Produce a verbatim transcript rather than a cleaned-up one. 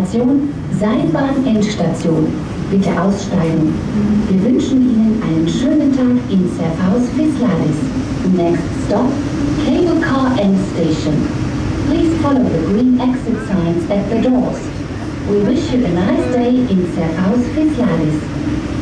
Station Seilbahn-Endstation. Bitte aussteigen. Wir wünschen Ihnen einen schönen Tag in Serfaus Fisladis. Next stop, Cable Car End Station. Please follow the green exit signs at the doors. We wish you a nice day in Serfaus Fisladis.